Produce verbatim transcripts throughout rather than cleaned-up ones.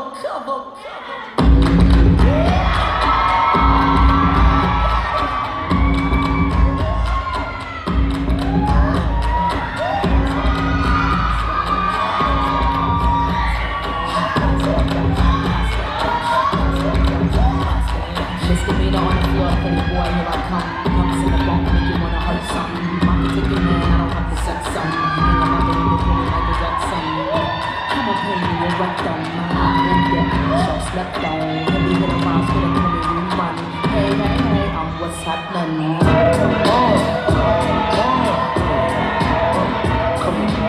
cover, cover. Misdemeanor on the floor, pretty boy, here I come. Pumps in the bump, make you wanna hurt something. Pocket ticket man, I don't have to set something. Hang on my baby, feeling like a red sun. Come on, pay me your rectum. I'm get so slept on. Heavy hit around, spit a penny, run. Hey, hey, hey, um, what's happening? Oh, oh, oh. Come on.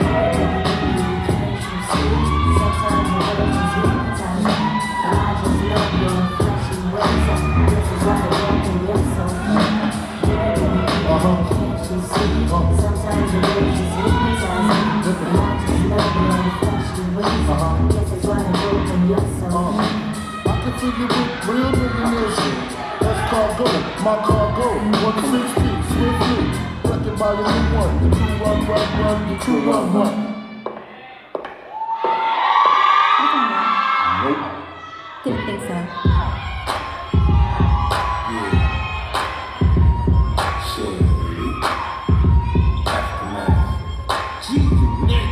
My cargo, one six feet, swiftly. Wrecking by the new one, the two run, run, run, the two run, run. Nope. Didn't think so. Yeah. Shit. Aftermath. Gee, you nigga.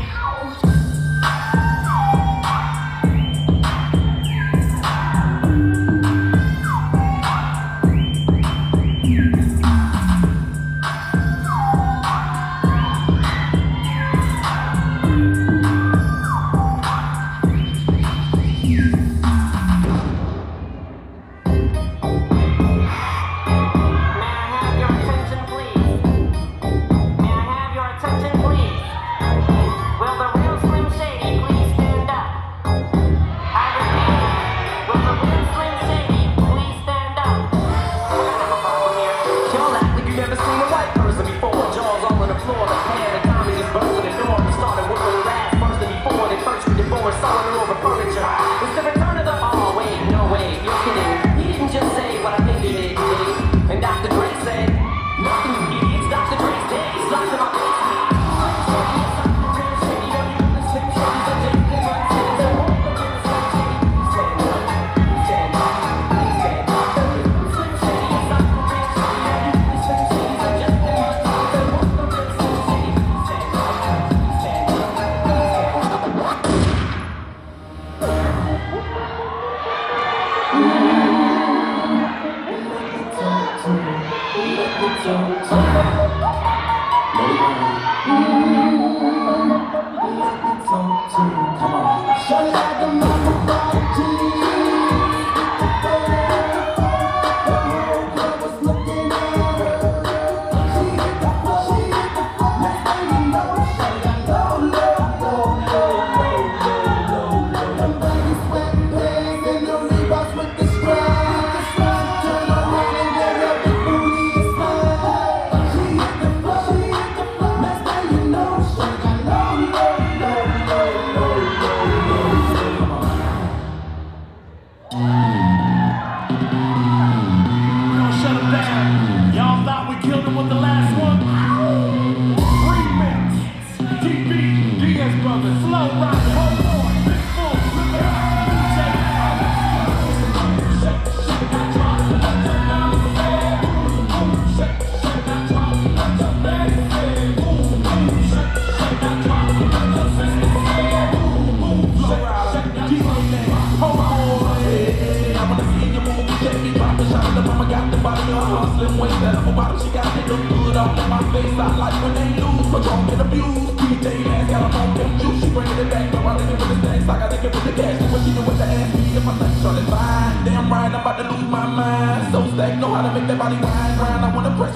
Damn right, I'm about to lose my mind. So stacked, know how to make that body wine grind. I wanna press